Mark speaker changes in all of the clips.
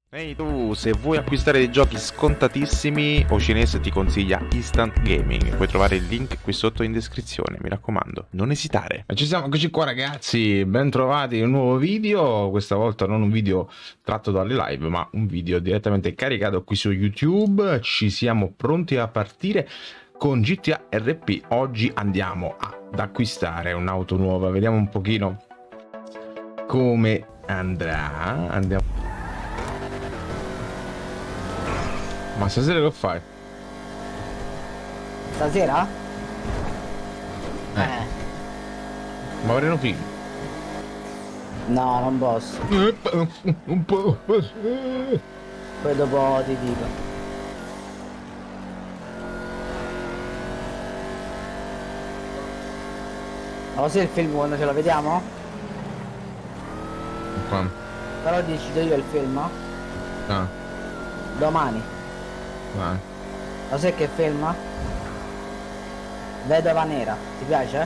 Speaker 1: Ehi tu, se vuoi acquistare dei giochi scontatissimi, Ocinese ti consiglia Instant Gaming. Puoi trovare il link qui sotto in descrizione, mi raccomando, non esitare. E ci siamo, eccoci qua ragazzi, ben trovati in un nuovo video. Questa volta non un video tratto dalle live, ma un video direttamente caricato qui su YouTube. Ci siamo pronti a partire con GTA RP. Oggi andiamo ad acquistare un'auto nuova, vediamo un pochino come andrà. Andiamo. Ma stasera che fai?
Speaker 2: Stasera?
Speaker 1: Ma vorrei un film.
Speaker 2: No, non posso.
Speaker 1: Un po'.
Speaker 2: Poi dopo ti dico. Ma così il film quando ce lo vediamo?
Speaker 1: Qua.
Speaker 2: Però decido io il film?
Speaker 1: Ah,
Speaker 2: Domani.
Speaker 1: vai.
Speaker 2: Lo sai che film? Vedova Nera. Ti piace?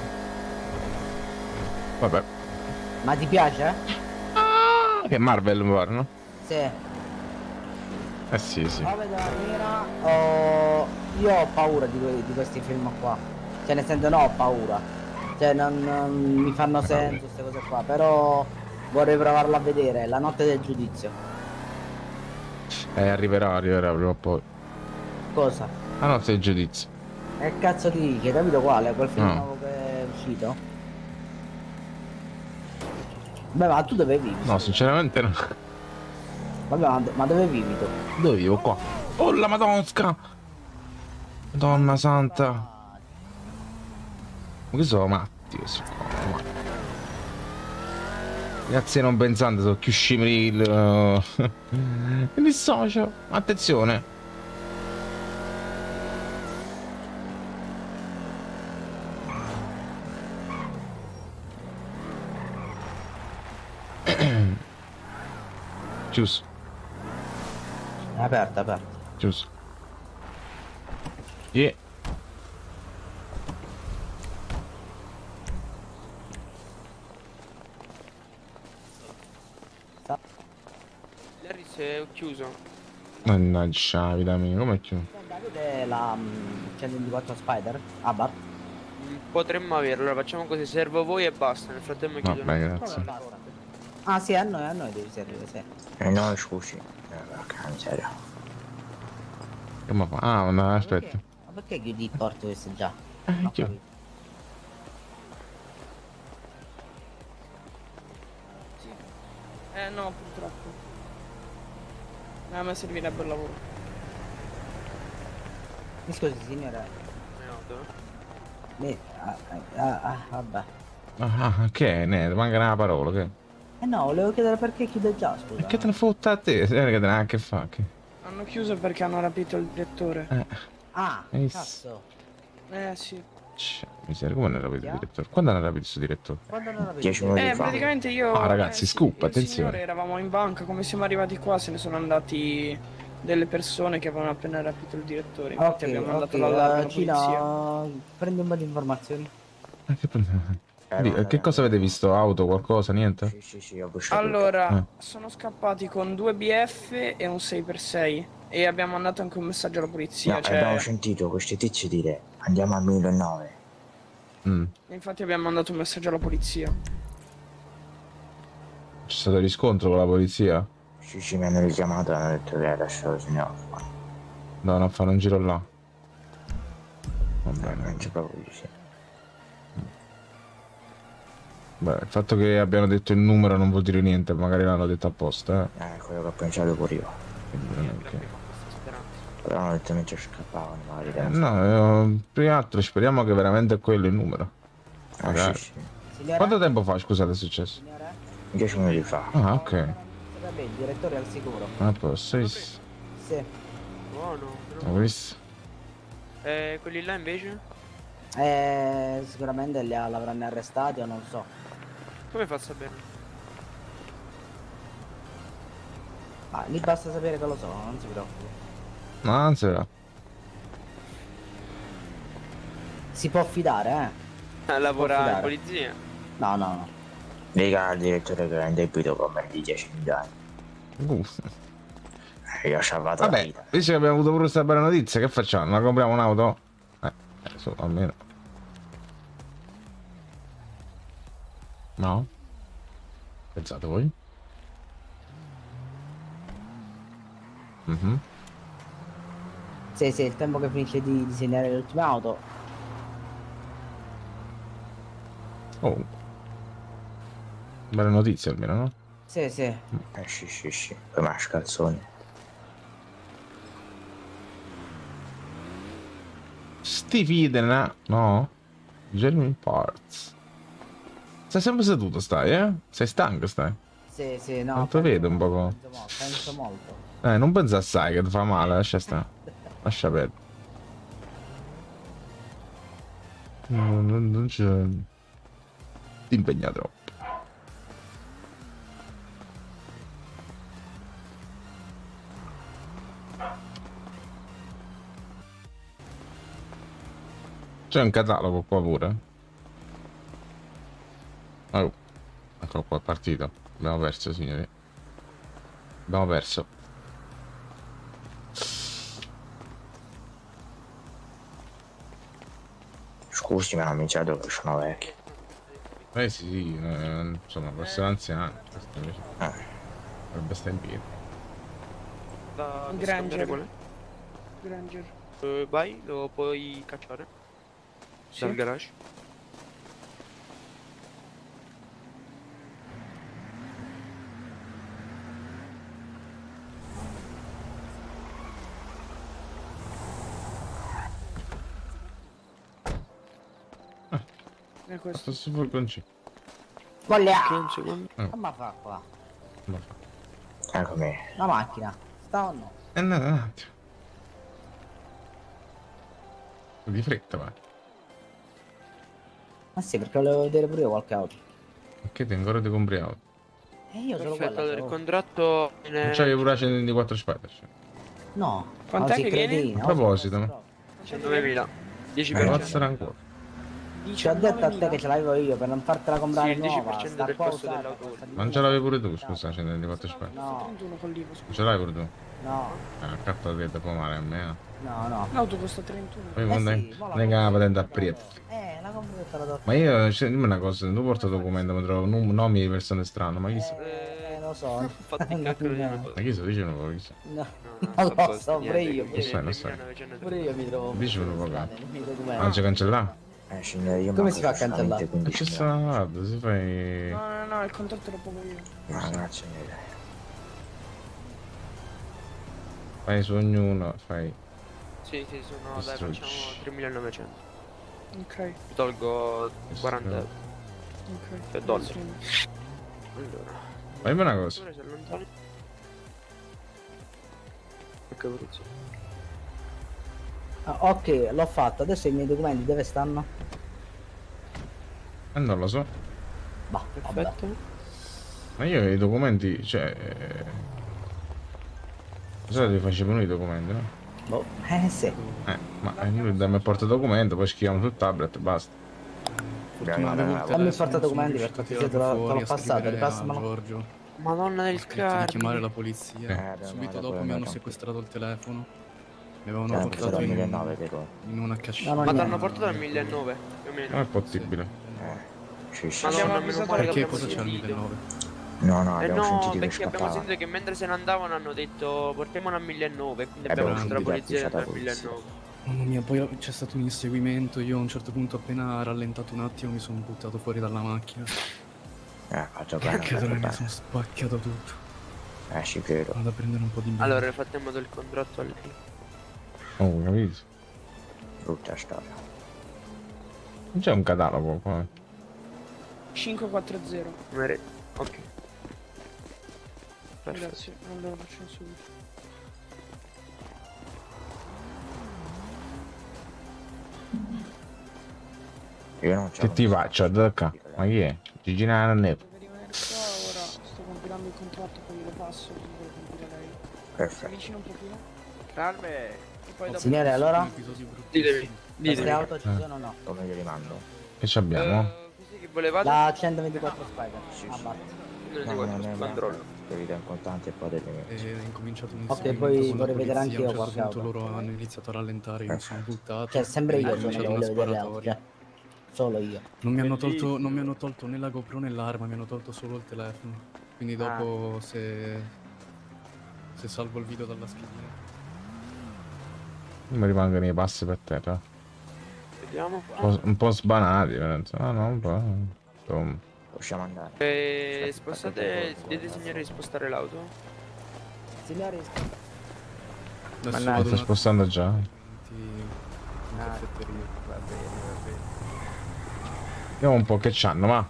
Speaker 1: Vabbè.
Speaker 2: Ma ti piace?
Speaker 1: Che Marvel mi pare, no?
Speaker 2: Sì.
Speaker 1: Eh sì, sì.
Speaker 2: O Vedova Nera o... Io ho paura di questi film qua. Cioè nel senso no, ho paura. Cioè non mi fanno senso queste cose qua. Però vorrei provarlo a vedere. La notte del giudizio.
Speaker 1: Arriverà prima o poi.
Speaker 2: Cosa?
Speaker 1: Ah no, sei il giudizio.
Speaker 2: E cazzo ti dici, hai capito quale? Quel film
Speaker 1: No.
Speaker 2: nuovo che è uscito? Beh, ma tu dove vivi?
Speaker 1: No, sinceramente no.
Speaker 2: Vabbè, ma dove vivi tu?
Speaker 1: Dove vivo? Qua. Oh la madonsca! Madonna santa! Ma che sono matti questi qua? Ma... Ragazzi non pensate, sono più scimri il... Mi dissocio. Attenzione. Chiuso.
Speaker 2: È aperta, aperta.
Speaker 1: Chiuso. Yeah.
Speaker 3: L'Harris è chiuso.
Speaker 1: Mannaggia, vita mia, come è chiuso?
Speaker 2: Avete la 124 Spider? Abarth?
Speaker 3: Potremmo averlo, allora facciamo così, servo voi e basta, nel frattempo chiudo.
Speaker 1: Vabbè, grazie.
Speaker 2: Ah sì, a noi devi servire, sì.
Speaker 4: No, scusi, porca miseria.
Speaker 1: Che ma fa? Ah, no, aspetta.
Speaker 2: Ma perché chiudi il porto questo già? Non ho
Speaker 1: Chiuso.
Speaker 2: capito.
Speaker 5: No, purtroppo. A me servirebbe il lavoro.
Speaker 2: Mi scusi signore. Vabbè.
Speaker 1: Ah, che è? Ne, manca una parola, che?
Speaker 2: Eh no, volevo chiedere perché chiude già, scusa.
Speaker 1: E che te ne fotta a te? Che te ne ha a che fa? Che...
Speaker 5: Hanno chiuso perché hanno rapito il direttore.
Speaker 2: Ah,
Speaker 1: Ehi,
Speaker 2: cazzo.
Speaker 5: Sì.
Speaker 1: Miseria, come hanno rapito il direttore? Quando hanno rapito questo direttore?
Speaker 2: Quando non avete
Speaker 4: 10 minuti fa.
Speaker 5: Praticamente io...
Speaker 1: Ah, ragazzi,
Speaker 5: sì,
Speaker 1: scoop,
Speaker 5: il
Speaker 1: attenzione.
Speaker 5: signore, eravamo in banca, come siamo arrivati qua se ne sono andati delle persone che avevano appena rapito il direttore. Infatti
Speaker 2: Ok,
Speaker 5: abbiamo mandato l'allarme alla polizia.
Speaker 2: Cino, prendi un po' di informazioni.
Speaker 1: Che cosa avete visto? Auto, qualcosa, niente?
Speaker 4: Sì, ho buscato.
Speaker 5: Allora, sono scappati con 2 BF e un 6x6 e abbiamo mandato anche un messaggio alla polizia,
Speaker 4: No,
Speaker 5: cioè...
Speaker 4: abbiamo sentito questi tizi dire andiamo a 1009.
Speaker 5: Infatti abbiamo mandato un messaggio alla polizia.
Speaker 1: C'è stato riscontro con la polizia?
Speaker 4: Sì, mi hanno richiamato e hanno detto che adesso se ne occupa.
Speaker 1: No, a fare un giro là. Va bene.
Speaker 4: Penso proprio di sì.
Speaker 1: Beh, il fatto che abbiano detto il numero non vuol dire niente, magari l'hanno detto apposta,
Speaker 4: È quello che ho pensato pure io.
Speaker 1: Quindi non è che...
Speaker 4: Però hanno detto che ci scappavano, magari.
Speaker 1: No, prima di altro speriamo che veramente è quello il numero. Magari.
Speaker 4: Sì.
Speaker 2: Signora?
Speaker 1: Quanto tempo fa, scusate, è successo?
Speaker 2: Signore?
Speaker 4: 10 minuti fa.
Speaker 1: Ah, ok.
Speaker 2: Vabbè, il direttore è al sicuro.
Speaker 1: Ah, posto, hai
Speaker 2: Sì.
Speaker 3: Buono.
Speaker 1: visto?
Speaker 3: Quelli là invece?
Speaker 2: Sicuramente l'avranno arrestati o non so.
Speaker 3: Come fa a sapere?
Speaker 2: Ma lì basta sapere che lo so, non si preoccupi.
Speaker 1: No, anzi, no.
Speaker 2: Si può fidare,
Speaker 3: Lavora in
Speaker 2: fidare.
Speaker 3: polizia?
Speaker 2: No, no, no.
Speaker 4: Dica al direttore che è in debito con me di 10.000 euro. Io ho salvato la
Speaker 1: Vabbè,
Speaker 4: vita.
Speaker 1: visto che abbiamo avuto pure questa bella notizia, che facciamo? La compriamo un'auto? Su, almeno. No? Pensate voi? Mhm.
Speaker 2: Sì, il tempo che finisce di disegnare le ultime auto.
Speaker 1: Oh. Bella notizia almeno, no?
Speaker 2: Sì.
Speaker 4: Sì. Poi mascalzoni.
Speaker 1: Steve Eden, no? Genuine Parts. Stai sempre seduto, stai, eh? Sei stanco, stai?
Speaker 2: Sì, no.
Speaker 1: Quanto vedo un poco.
Speaker 2: Penso molto.
Speaker 1: Non pensa assai che ti fa male, lascia stare. Lascia perdere. Non c'è... Ti impegna troppo. C'è un catalogo qua pure. Oh, ecco qua, è partito. Abbiamo perso, signori. Abbiamo perso.
Speaker 4: Scusi, mi hanno annunciato che sono vecchio.
Speaker 1: Sì, insomma, per essere anziani. Questo invece dovrebbe stare in piedi.
Speaker 3: Da
Speaker 5: Granger.
Speaker 3: qual è?
Speaker 5: Granger.
Speaker 3: Vai, lo puoi cacciare dal garage.
Speaker 5: È questo.
Speaker 1: Questo furgoncino.
Speaker 2: Voglia!
Speaker 3: Un secondo.
Speaker 2: Come fa qua?
Speaker 4: Eccomi.
Speaker 2: La macchina. Sta o no?
Speaker 1: No, un attimo. Di fretta, vai.
Speaker 2: Ma sì, perché volevo vedere pure io qualche auto.
Speaker 1: Che te ancora ti compri auto?
Speaker 2: E io solo
Speaker 3: Perfetto,
Speaker 2: quella.
Speaker 3: allora il
Speaker 2: solo.
Speaker 3: contratto
Speaker 1: Non c'hai pure la 124 Spider.
Speaker 2: No.
Speaker 5: Quant'è
Speaker 2: oggi
Speaker 5: che viene?
Speaker 2: cretino,
Speaker 1: A proposito,
Speaker 2: oggi
Speaker 1: no?
Speaker 3: 109.000. 10%.
Speaker 1: Grazie ancora.
Speaker 2: Ci ho detto a te che ce l'avevo io per non fartela comprare
Speaker 3: Sì, il
Speaker 2: nuova.
Speaker 3: 10%
Speaker 2: Sta
Speaker 3: del
Speaker 2: qua
Speaker 3: costo
Speaker 2: usata,
Speaker 3: dell'auto.
Speaker 2: costa di
Speaker 1: Non
Speaker 2: più.
Speaker 1: ce l'avevi pure tu, scusa, 124 Spider.
Speaker 2: No.
Speaker 5: 31 con l'IVA,
Speaker 1: Non
Speaker 5: scusa.
Speaker 1: ce l'hai pure tu?
Speaker 2: No,
Speaker 1: Carta di può male a me.
Speaker 2: no.
Speaker 5: L'auto costa 31.
Speaker 1: Poi
Speaker 2: Sì,
Speaker 1: quando
Speaker 2: mo la
Speaker 1: ne
Speaker 2: compro.
Speaker 1: la patente a Priet.
Speaker 2: La compro e te la do.
Speaker 1: Ma io, dimmi una cosa, tu porta documento, mi trovo nomi di persone strane, ma chi so?
Speaker 2: Lo so.
Speaker 3: Fatti il calcolo di una cosa.
Speaker 1: Ma chi so? Dici un po', chi so?
Speaker 2: No.
Speaker 3: No,
Speaker 2: Non lo so, pure io.
Speaker 1: Lo sai, lo sai.
Speaker 2: Pure io mi trovo.
Speaker 1: Dici un po'
Speaker 2: strane nei miei documenti.
Speaker 1: Non c'è cancellare?
Speaker 4: Signore, io
Speaker 2: Come
Speaker 4: manco
Speaker 2: si fa a
Speaker 4: solamente
Speaker 2: cancellare?
Speaker 1: E c'è
Speaker 4: 15.000.
Speaker 1: sta, guarda, si fai...
Speaker 5: No, il contratto lo pago io.
Speaker 4: No, grazie mille.
Speaker 1: Fai su ognuno, fai...
Speaker 3: Sì, sono, dai,
Speaker 1: Distruggi.
Speaker 3: facciamo 3.900.
Speaker 5: Ok,
Speaker 3: Tolgo 40 euro.
Speaker 5: ok.
Speaker 3: Cioè, dollari.
Speaker 5: Grazie.
Speaker 3: Allora,
Speaker 1: Fammi una cosa.
Speaker 3: ora si allontana. Ecco, Bruzzo.
Speaker 2: Ok, l'ho fatto. Adesso i miei documenti dove stanno?
Speaker 1: Non lo so.
Speaker 2: Bah, vabbè.
Speaker 3: Perfetto.
Speaker 1: Ma io i documenti, cioè... Cosa ti facevano i documenti, no?
Speaker 2: Boh, sì.
Speaker 1: Ma lui dammi il portadocumento, poi scriviamo sul tablet e basta.
Speaker 2: Fammi il portadocumenti perché se te l'ho passato, ripassamelo.
Speaker 6: Giorgio.
Speaker 3: Madonna del
Speaker 6: Ho detto di chiamare
Speaker 3: Carmine.
Speaker 6: la polizia. Subito dopo mi hanno sequestrato il telefono. Mi avevano
Speaker 4: Ho
Speaker 6: portato
Speaker 4: preso
Speaker 6: in
Speaker 4: 1.900, dico.
Speaker 6: una cascina.
Speaker 2: No,
Speaker 3: Ma
Speaker 2: niente.
Speaker 3: t'hanno portato al 1.900 più o
Speaker 1: Non è
Speaker 3: meno.
Speaker 1: possibile.
Speaker 4: Sì.
Speaker 3: Madonna, meno
Speaker 5: avvisato
Speaker 3: male che
Speaker 6: Perché
Speaker 3: abbiamo
Speaker 6: cosa c'è al
Speaker 3: sentito.
Speaker 6: 2009?
Speaker 4: No, abbiamo
Speaker 3: No,
Speaker 4: sentito che
Speaker 3: perché abbiamo
Speaker 4: scappava.
Speaker 3: sentito che mentre se ne andavano hanno detto portiamolo a 1.900, quindi
Speaker 4: Abbiamo
Speaker 3: abbiamo visto la
Speaker 4: sentito
Speaker 3: polizia
Speaker 4: la
Speaker 3: al
Speaker 4: polizia.
Speaker 3: 1.900.
Speaker 6: Mamma mia, poi c'è stato un inseguimento. Io a un certo punto, appena rallentato un attimo, mi sono buttato fuori dalla macchina.
Speaker 4: Faccio bene.
Speaker 6: Che allora mi sono spacchiato tutto.
Speaker 4: Ci credo.
Speaker 6: Vado a prendere un po' di birra.
Speaker 3: Allora, nel frattempo del contratto a lei.
Speaker 1: Oh, capito?
Speaker 4: Brutta storia.
Speaker 1: Non c'è un catalogo qua.
Speaker 5: 540.
Speaker 3: Ok. Perfetto.
Speaker 5: Grazie, allora lo facciamo subito.
Speaker 4: Io non c'ho.
Speaker 1: Che ti faccio? Ma chi è? Gigi Nane?
Speaker 5: Deve rimanere qua, ora sto compilando il contratto, poi glielo passo, così devo compilare lei. Si
Speaker 4: Perfetto.
Speaker 5: avvicina un pochino.
Speaker 3: Calme.
Speaker 5: E poi dopo...
Speaker 2: Signore, allora?
Speaker 3: Ditemi.
Speaker 2: Queste auto ci sono o no?
Speaker 4: Come glieli mando?
Speaker 1: Che ci abbiamo?
Speaker 3: Così che volevate?
Speaker 2: La 124 Spider. Ah, basta.
Speaker 3: 2024 sul controllo.
Speaker 4: Devi dare in contante e poi te li metti.
Speaker 6: E ho incominciato un
Speaker 2: Ok,
Speaker 6: inseguimento
Speaker 2: poi
Speaker 6: con la
Speaker 2: vorrei vedere anche
Speaker 6: polizia,
Speaker 2: io
Speaker 6: a un certo
Speaker 2: qualche
Speaker 6: punto
Speaker 2: auto.
Speaker 6: loro hanno iniziato a rallentare, io mi sono buttato.
Speaker 2: Cioè, sempre
Speaker 6: e
Speaker 2: io
Speaker 6: ho
Speaker 2: sono che
Speaker 6: lanciato una
Speaker 2: volevo vedere le auto,
Speaker 6: sparatoria.
Speaker 2: cioè. Solo io.
Speaker 6: Non mi hanno
Speaker 3: Bellissimo.
Speaker 6: tolto né la GoPro né l'arma, mi hanno tolto solo il telefono. Quindi dopo se salvo il video dalla schedina.
Speaker 1: Non mi rimangono i passi per terra.
Speaker 3: Vediamo.
Speaker 1: Un po' sbanati, penso. Ah, no, un po'. Insomma.
Speaker 4: Possiamo andare.
Speaker 3: Spostate. Dite signore di spostare l'auto?
Speaker 2: Signori,
Speaker 6: Adesso
Speaker 4: no,
Speaker 6: vado
Speaker 1: Sto spostando già.
Speaker 6: in caffetteria.
Speaker 4: Va bene.
Speaker 1: Vediamo un po' che c'hanno, ma.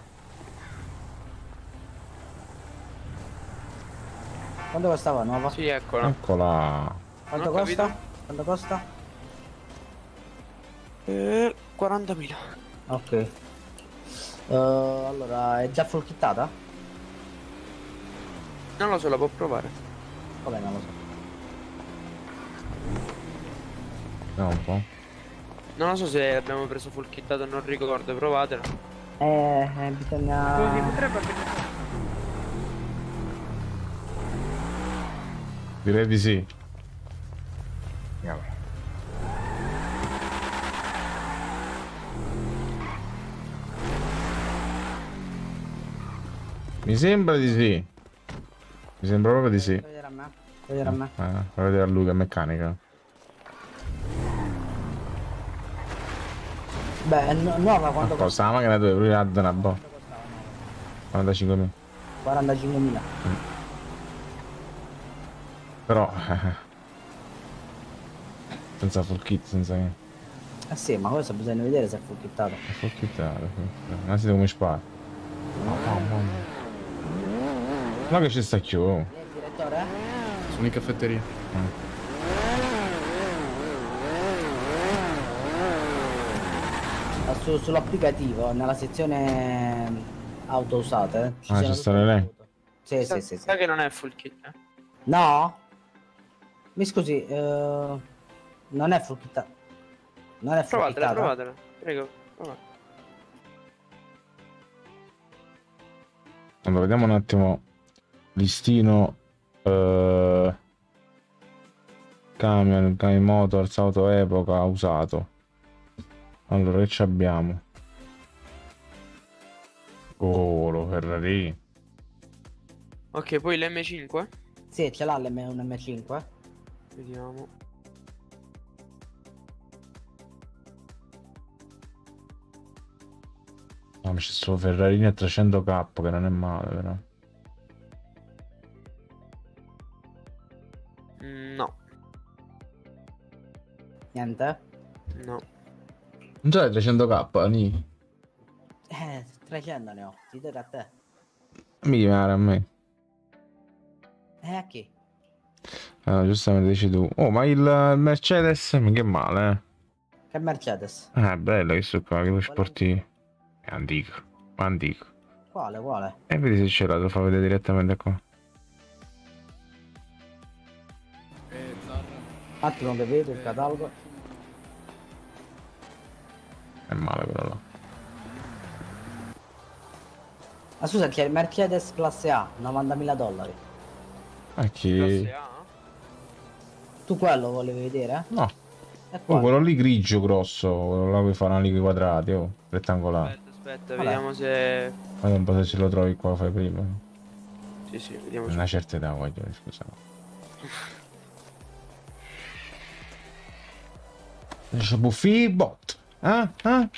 Speaker 2: quanto costava nuova?
Speaker 3: Sì, eccola.
Speaker 1: Eccola.
Speaker 2: Quanto
Speaker 3: Non ho
Speaker 2: costa?
Speaker 3: capito.
Speaker 2: Quanto costa?
Speaker 3: 40.000.
Speaker 2: Ok. Allora, è già full kittata?
Speaker 3: Non lo so, la può provare.
Speaker 2: Vabbè, non lo so.
Speaker 1: Vediamo un po'.
Speaker 3: Non lo so se l'abbiamo preso full kittato, non ricordo, provatela.
Speaker 5: Così
Speaker 2: Bisogna...
Speaker 5: potrebbe avere.
Speaker 1: Direi di sì.
Speaker 4: Andiamo.
Speaker 1: Mi sembra di sì. Mi sembra proprio di sì.
Speaker 2: Fai vedere a me. Fai vedere a me.
Speaker 1: Fai vedere a lui che è meccanica.
Speaker 2: Beh, nuova quanto costa?
Speaker 1: Costa la macchina dove lui ha una boh. 45.000.
Speaker 2: 45.000.
Speaker 1: Però senza full kit, senza che.
Speaker 2: Eh sì, ma questo bisogna vedere se è full kittato.
Speaker 1: Full kit, innanzitutto come spara. Ma che ci sta più?
Speaker 2: Direttore?
Speaker 6: Sono in caffetteria.
Speaker 2: Sull'applicativo, nella sezione auto usate, ci
Speaker 1: Ah,
Speaker 2: sono
Speaker 1: ci
Speaker 2: tutte
Speaker 1: stanno
Speaker 2: le
Speaker 1: lei?
Speaker 2: auto. Sì, sì, sì,
Speaker 3: Sa
Speaker 2: sì.
Speaker 3: che non è full kit, eh?
Speaker 2: No? Mi scusi, non è full kittato. Non è full
Speaker 3: Provatela,
Speaker 2: kittato?
Speaker 3: provatela. Prego, provate.
Speaker 1: Allora, vediamo un attimo. Listino. Camion Motors, auto epoca, usato. Allora, che ci abbiamo? Oh, lo Ferrari.
Speaker 3: Ok, poi l'M5.
Speaker 2: Sì, ce l'ha un M5.
Speaker 3: Vediamo.
Speaker 1: No, c'è solo Ferrarini a 300k, che non è male, però.
Speaker 3: No,
Speaker 2: Niente?
Speaker 3: no.
Speaker 1: Non c'è 300k, ni.
Speaker 2: 300 ne ho, ti do a te.
Speaker 1: Mi chiamare a me.
Speaker 2: A chi?
Speaker 1: Giustamente dici tu. Oh, ma il Mercedes, che male,
Speaker 2: Che Mercedes?
Speaker 1: bello questo qua, che lo sportivo. È antico, antico.
Speaker 2: Quale, quale?
Speaker 1: E vedi se ce l'ha, lo fa vedere direttamente qua.
Speaker 2: Un attimo che vedo il catalogo.
Speaker 1: È male però là.
Speaker 2: Ma scusa, che è il Mercedes classe A, 90.000 dollari.
Speaker 1: Ah, chi?
Speaker 3: Classe A?
Speaker 2: Tu quello volevi vedere?
Speaker 1: No.
Speaker 2: E
Speaker 1: Oh,
Speaker 2: quale?
Speaker 1: quello lì grigio grosso, quello là che fa una liga quadrati, oh, rettangolare.
Speaker 3: Aspetta,
Speaker 2: Vabbè.
Speaker 3: vediamo se...
Speaker 1: Guarda un po' se ce lo trovi qua, fai prima.
Speaker 3: Sì, sì, vediamo se...
Speaker 1: Una certa età voglio, scusa. C'è Buffi bot. Ah? Ah?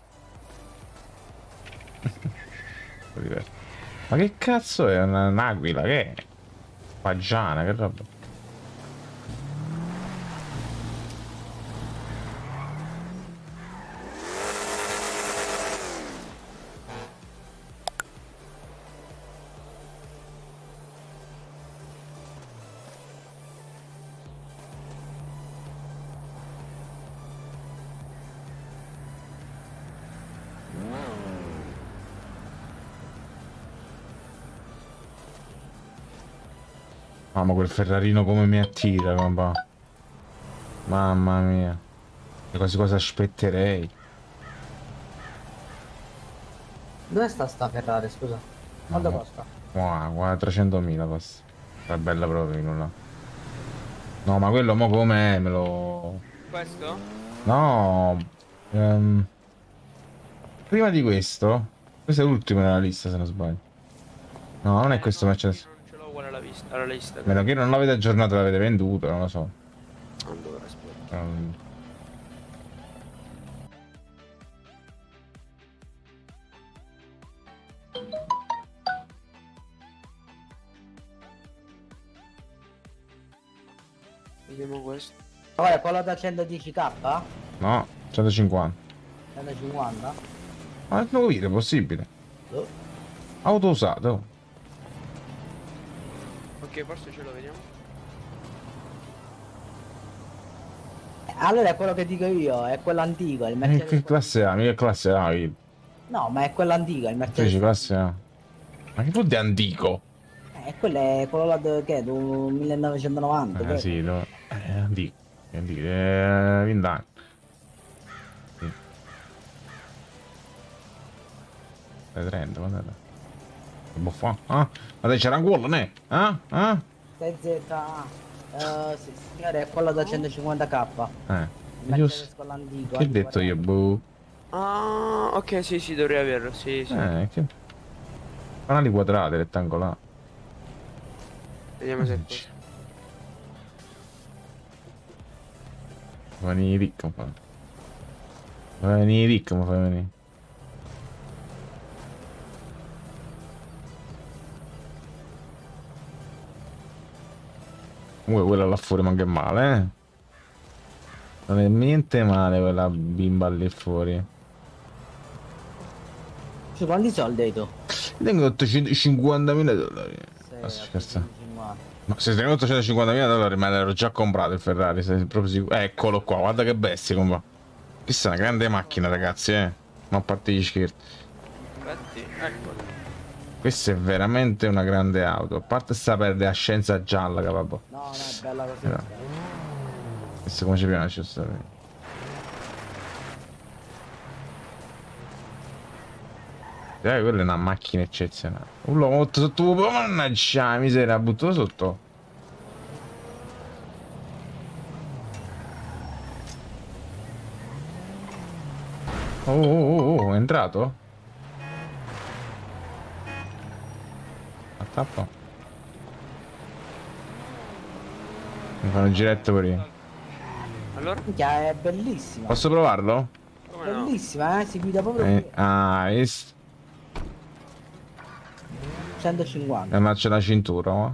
Speaker 1: Ma che cazzo è un'aquila? Che è? Paggiana, che roba? Ah, ma quel Ferrarino come mi attira, papà. Mamma mia. E quasi cosa aspetterei.
Speaker 2: Dove sta Ferrari, scusa? Quanto
Speaker 1: No.
Speaker 2: costa?
Speaker 1: Wow, 300.000 passa. È bella proprio nulla. No, ma quello mo com'è? Me lo...
Speaker 3: Questo?
Speaker 1: No. Prima di questo. Questo è l'ultimo nella lista se non sbaglio. No, non è questo
Speaker 3: no,
Speaker 1: Mercedes.
Speaker 3: non ce l'ho uguale alla lista.
Speaker 1: Meno che non l'avete aggiornato, l'avete venduto, non lo so.
Speaker 3: Allora, aspetta. Vediamo questo.
Speaker 2: Guarda, quello da 110k?
Speaker 1: No, 150.
Speaker 2: 150?
Speaker 1: Ma non dire, è possibile.
Speaker 2: Oh.
Speaker 1: Auto usato.
Speaker 3: Ok, forse ce lo vediamo.
Speaker 2: Allora è quello che dico io, è quello antico, il Mercedes.
Speaker 1: Che classe A? Mica classe A, vedi?
Speaker 2: No, ma è quello antico, il Mercedes.
Speaker 1: Dici classe A. Ma che vuol dire antico?
Speaker 2: Quello là che è, 1990. credo.
Speaker 1: Sì, no. È antico. È antico. 20 anni. Sì. 30, quando era? Che buffo. Ah? Ma dai, c'era un gol, ne? Ah? Ah?
Speaker 2: Sì, signore, è quello da 150k.
Speaker 1: Eh.
Speaker 2: Il
Speaker 1: Io...
Speaker 2: Mercedes con l'antico.
Speaker 1: Che ho detto io, boh?
Speaker 3: Ah, ok, sì, sì, dovrei averlo, sì, sì.
Speaker 1: Che... Canali quadrati, rettangolari.
Speaker 3: Vediamo se è questo.
Speaker 1: Fai venire ricco, mi fa. Fai venire ricco, mi fai venire. Comunque quella là fuori manca male, eh? Non è niente male quella bimba lì fuori.
Speaker 2: Cioè, quanti soldi hai tu?
Speaker 1: Tengo 850.000 dollari. Ma scherza. Ma se tengo 850.000 dollari me l'ero già comprato il Ferrari, sei proprio sicuro. Eccolo qua, guarda che bestia come. Questa è una grande macchina, ragazzi, eh. Ma a parte gli scherzi.
Speaker 3: Infatti, eccolo.
Speaker 1: Questa è veramente una grande auto. A parte sta perde a scienza gialla, vabbè.
Speaker 2: No, no, è bella così.
Speaker 1: No. Questa come ci piace sta. Quella è una macchina eccezionale. L'ho butto sotto. Mannaggia, miseria, butto sotto. Oh, è entrato? A tappa. Mi fanno un giretto per io.
Speaker 3: Allora?
Speaker 2: Minchia, è bellissima.
Speaker 1: Posso provarlo?
Speaker 3: Come no?
Speaker 2: Bellissima, si guida proprio
Speaker 1: Visto?
Speaker 2: 150.
Speaker 1: Ma c'è la cintura, ma.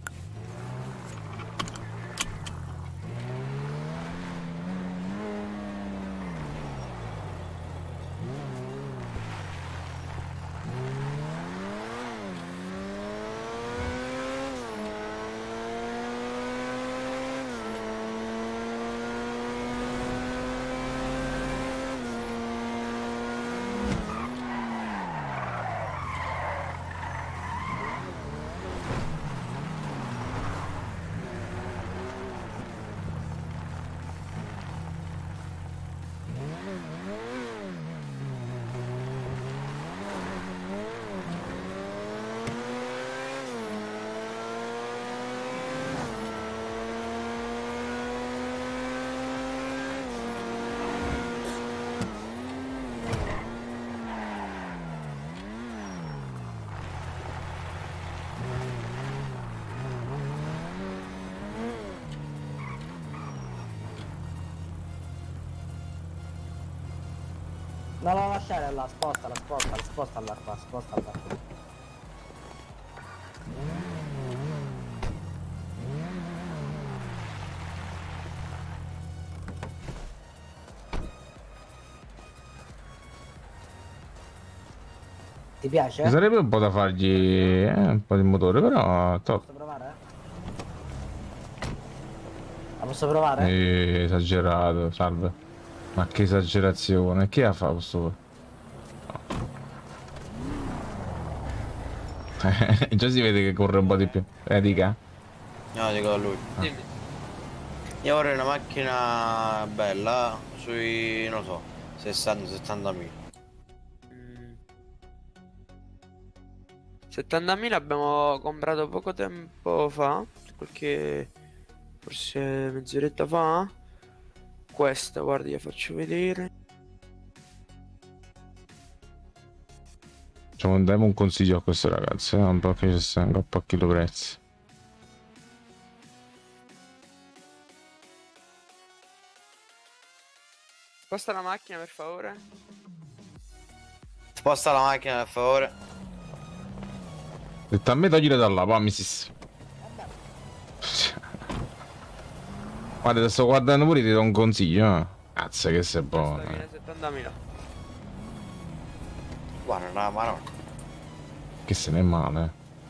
Speaker 2: Non la lasciare là, spostala qua, spostala. Ti piace?
Speaker 1: Ci sarebbe un po' da fargli un po' di motore, però top.
Speaker 2: Posso provare? La posso provare?
Speaker 1: Esagerato, salve. Ma che esagerazione, che ha fatto questo? No. Già si vede che corre un po' di più. Dica.
Speaker 4: No, dico a lui.
Speaker 3: Dimmi.
Speaker 4: Io vorrei una macchina bella sui, non so, 60-70 mila.
Speaker 3: 70.000 abbiamo comprato poco tempo fa, qualche forse mezz'oretta fa. Questa, guardi, la faccio vedere.
Speaker 1: Diamo un consiglio a questo ragazzo, un po' che ci sta, un po' a chilo prezzi.
Speaker 3: Sposta la macchina per favore.
Speaker 4: Sposta la macchina per favore.
Speaker 1: Detto a me togliere da là, poi mi si... Guarda, te sto guardando pure, ti do un consiglio, eh. Cazzo che sei buono.
Speaker 3: 70.000.
Speaker 4: Guarda, no, ma no.
Speaker 1: Che se ne è male.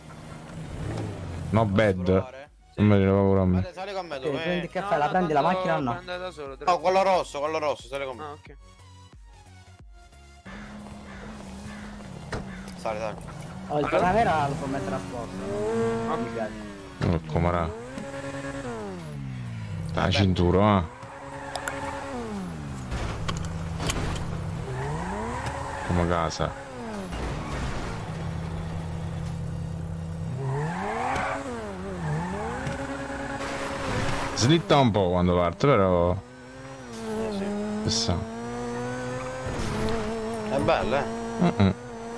Speaker 1: No bad.
Speaker 4: Provare?
Speaker 1: Non me ne paura a me.
Speaker 4: Guarda, sali con me tu,
Speaker 2: Prendi il caffè, la prendi la macchina o no?
Speaker 3: Da solo,
Speaker 4: No, quello rosso, sali con me.
Speaker 3: Ah, ok.
Speaker 4: Sali, sali.
Speaker 2: Oh, il Panamera lo può mettere a posto. Mi piace.
Speaker 1: Oh, com'era? La cintura, come casa. Slitta un po' quando parte, però... Chissà.
Speaker 4: È bella, eh?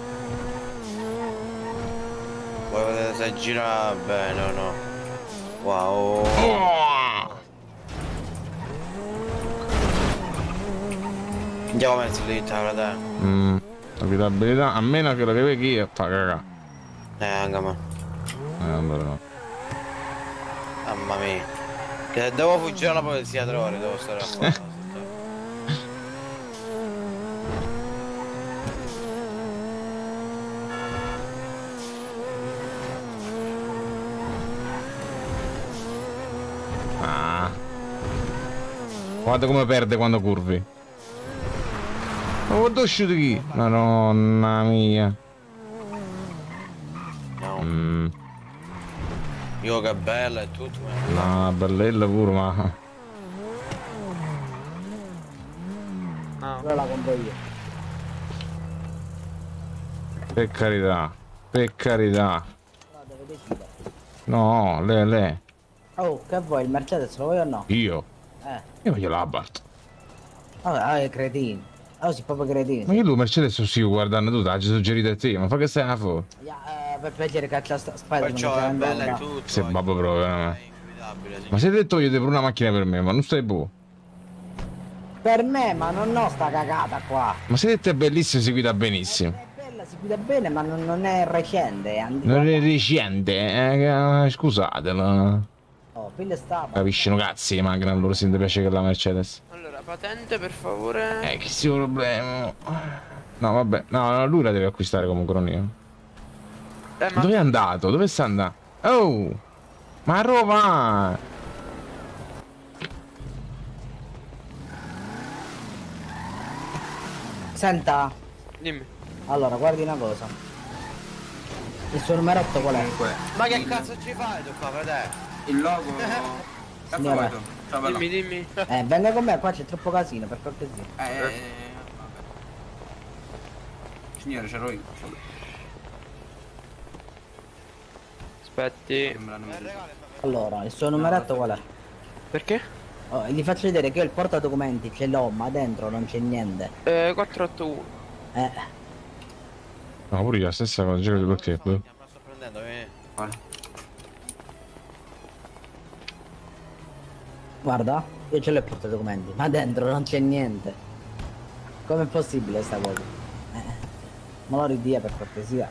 Speaker 4: Vuoi vedere se gira bene o no? Wow. Andiamo a slitta, frate.
Speaker 1: Abitabilità, a meno che lo che vedi io, fa cagà.
Speaker 4: Anche a me.
Speaker 1: Allora no.
Speaker 4: Mamma mia. Che devo fuggire alla polizia 3 ore, devo stare a fare.
Speaker 1: Guarda come perde quando curvi. Ma guarda uscito chi? Madonna mia.
Speaker 4: No. Io che bella e tutto.
Speaker 1: No, bellella pure, ma...
Speaker 2: Ora la compro io.
Speaker 1: Per carità. Per carità.
Speaker 2: No, deve decidere.
Speaker 1: No, lei.
Speaker 2: Oh, che vuoi? Il Mercedes lo vuoi o no?
Speaker 1: Io? Io voglio l'Abarth.
Speaker 2: Vabbè, è cretino. Oh, sei proprio cretino.
Speaker 1: Ma io lui Mercedes lo stiamo guardando tu, l'hai suggerito a te, ma fa che stai a fuori?
Speaker 2: Per piacere caccia Spider-Man.
Speaker 4: Perciò è bella e tutto.
Speaker 1: Sei babbo proprio,
Speaker 4: È inguidabile, sì.
Speaker 1: Ma se detto io devo una macchina per me, ma non stai boh.
Speaker 2: Per me, ma non ho sta cagata qua.
Speaker 1: Ma se detto è bellissimo, si guida benissimo.
Speaker 2: È bella, si guida bene, ma non è recente. È antica.
Speaker 1: Non è recente, scusatelo.
Speaker 2: Oh, pille sta.
Speaker 1: Capiscono cazzi, ma gran loro si piace che la Mercedes.
Speaker 3: Allora, patente per favore.
Speaker 1: Che sia un problema. No, vabbè, no, lui la deve acquistare comunque, non io.
Speaker 3: Ma...
Speaker 1: Dove è andato? Dove sta andando? Oh! Ma a Roma!
Speaker 2: Senta,
Speaker 3: Dimmi.
Speaker 2: allora guardi una cosa. Il suo numerotto qual è?
Speaker 4: Ma che cazzo ci fai tu qua, frate?
Speaker 7: Il logo. Cazzo
Speaker 2: Signora.
Speaker 7: vuoi tu? Ciao, bello.
Speaker 3: Dimmi.
Speaker 2: Venga con me, qua c'è troppo casino, per cortesia.
Speaker 7: Vabbè. Signore, c'ero io.
Speaker 3: Aspetti.
Speaker 2: Allora, il suo numeretto qual è?
Speaker 3: Perché?
Speaker 2: Oh, gli faccio vedere che io il portadocumenti ce l'ho, ma dentro non c'è niente.
Speaker 3: 481.
Speaker 1: No, pure io la stessa cosa, giro di perché?
Speaker 4: Me la sto prendendo,
Speaker 7: Vale.
Speaker 2: Guarda, io ce l'ho il portadocumenti, ma dentro non c'è niente. Com'è possibile sta cosa? Me lo ridia per cortesia.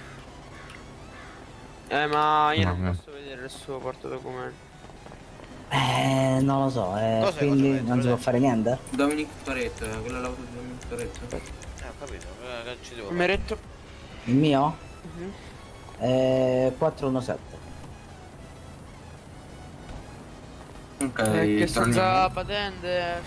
Speaker 3: Ma io
Speaker 1: No,
Speaker 3: non
Speaker 1: no.
Speaker 3: posso vedere il suo portadocumenti.
Speaker 2: Non lo so,
Speaker 4: Cosa
Speaker 2: quindi
Speaker 4: faccio
Speaker 2: non si può fare niente?
Speaker 7: Dominic Toretto, quella è l'auto di Dominic Toretto.
Speaker 4: ho capito, che ci devo fare?
Speaker 3: Numeretto.
Speaker 2: Il mio? 417.
Speaker 7: Ok,
Speaker 3: Che
Speaker 7: torniamo.
Speaker 3: senza patente.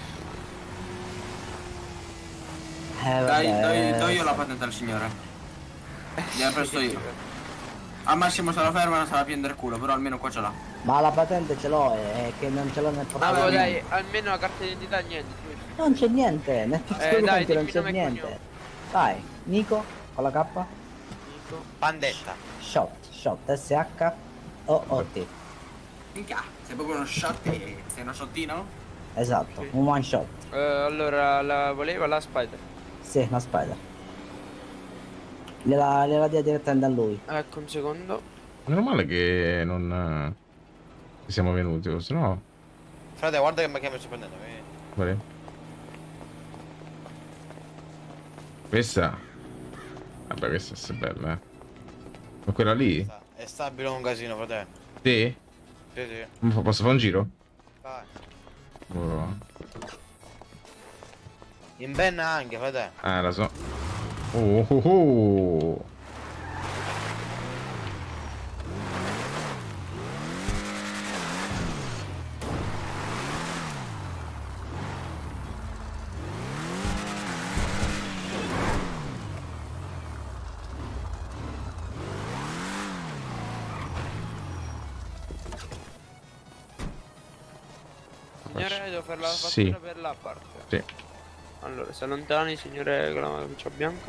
Speaker 7: Do io la patente al signore. Gliela presto io. Al massimo se la fermano se la prende il culo, però almeno qua ce l'ha.
Speaker 2: Ma la patente ce l'ho, è che non ce l'ho nel
Speaker 3: Allora
Speaker 2: portadocumenti.
Speaker 3: dai, almeno la carta d'identità niente. giusto?
Speaker 2: Non c'è niente, nel portadocumenti non
Speaker 3: dimmi
Speaker 2: c'è
Speaker 3: nome e
Speaker 2: niente.
Speaker 3: cognome.
Speaker 2: Dai, Nico, con la K?
Speaker 3: Ecco.
Speaker 4: Pandetta.
Speaker 2: Shot, S-H-O-O-T.
Speaker 7: Minchia, sei proprio uno shot e sei uno shottino?
Speaker 2: Esatto,
Speaker 3: Sì.
Speaker 2: un one shot.
Speaker 3: Allora, la voleva la Spider.
Speaker 2: Sì, una spider. Gliela dia direttamente a lui.
Speaker 3: Ecco, un secondo.
Speaker 1: Meno male che non siamo venuti, se no.
Speaker 4: Frate, guarda che mi sto prendendo.
Speaker 1: Guarda. Questa. Vabbè, questa è bella, eh. Ma quella lì?
Speaker 4: È stabile un casino, frate.
Speaker 1: Sì?
Speaker 4: Sì, sì.
Speaker 1: Posso fare un giro?
Speaker 4: Vai.
Speaker 1: Oh.
Speaker 4: In benna anche, frate.
Speaker 1: La so. Oh, oh, oh.
Speaker 3: Signore, devo fare la fattura
Speaker 1: Sì.
Speaker 3: per la parte.
Speaker 1: Sì.
Speaker 3: Allora, si allontani, signore, con la camicia bianca.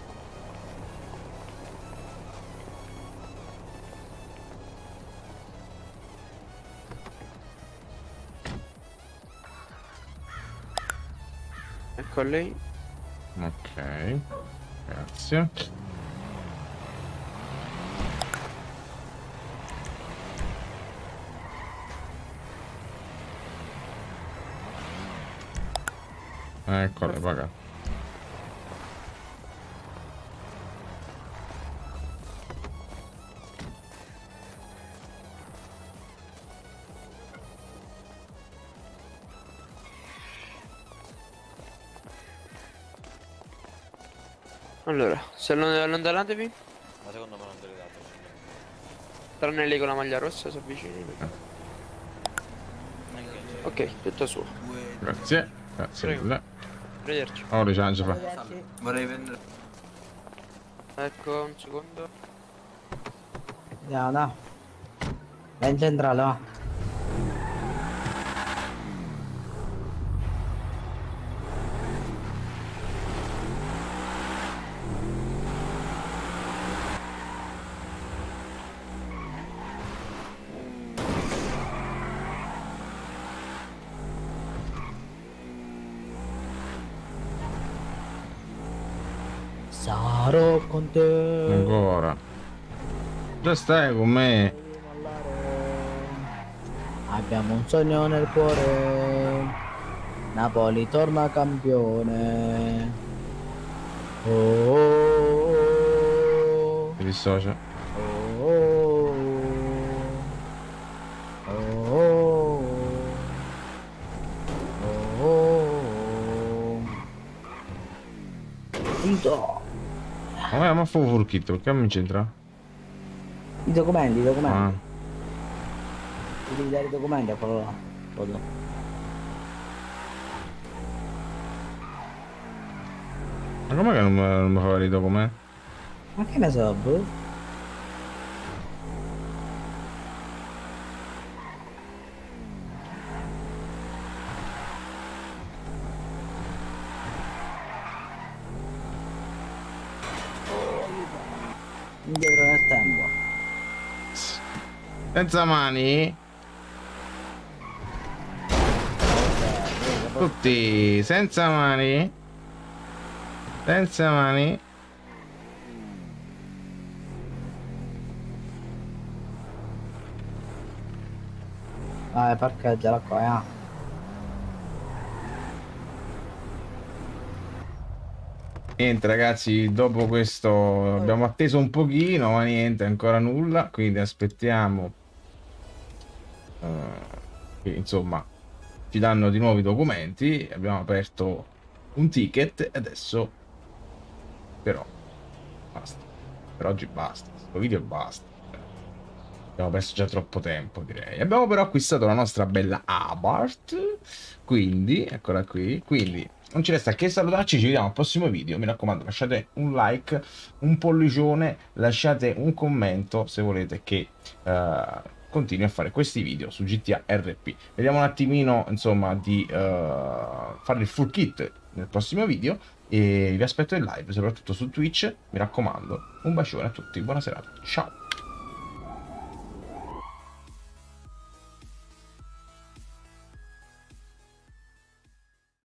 Speaker 3: Ecco a lei.
Speaker 1: Ok. Grazie. Eccole, paga.
Speaker 3: Allora, se allontanatevi.
Speaker 4: Ma secondo me non te l'hai dato.
Speaker 3: Tranne lei con la maglia rossa, si avvicini. Ok, tutto suo.
Speaker 1: Grazie. Grazie
Speaker 3: Prego.
Speaker 1: mille.
Speaker 3: Arrivederci.
Speaker 1: Oh, ricevo, fa.
Speaker 2: Arrivederci.
Speaker 7: Vorrei vendere.
Speaker 3: Ecco, un secondo.
Speaker 2: Andiamo, dai. Vai in centrale, va. Sarò con te.
Speaker 1: Ancora. Già stai con me.
Speaker 2: Abbiamo un sogno nel cuore. Napoli torna campione. Oh, oh, oh.
Speaker 1: Mi dissocia.
Speaker 2: Oh, oh, oh, oh, oh. Dito.
Speaker 1: Ma fa un full kit, perché non mi c'entra?
Speaker 2: I documenti, i documenti.
Speaker 1: Ah.
Speaker 2: Ti devi dare i documenti a quello là. Foto.
Speaker 1: Ma com'è che non mi fa vedere i documenti?
Speaker 2: Ma che ne so, bro? Indietro nel tempo.
Speaker 1: Senza mani? Tutti senza mani? Senza mani?
Speaker 2: Vai, parcheggiala qua,
Speaker 1: Niente ragazzi, dopo questo abbiamo atteso un pochino, ma niente, ancora nulla, quindi aspettiamo che insomma ci danno di nuovo i documenti. Abbiamo aperto un ticket e adesso però basta, per oggi basta, questo video basta, abbiamo perso già troppo tempo, direi. Abbiamo però acquistato la nostra bella Abarth, quindi eccola qui, quindi non ci resta che salutarci, ci vediamo al prossimo video. Mi raccomando, lasciate un like, un pollicione, lasciate un commento se volete che continui a fare questi video su GTA RP. Vediamo un attimino insomma di fare il full kit nel prossimo video e vi aspetto in live, soprattutto su Twitch, mi raccomando. Un bacione a tutti, buona serata, ciao!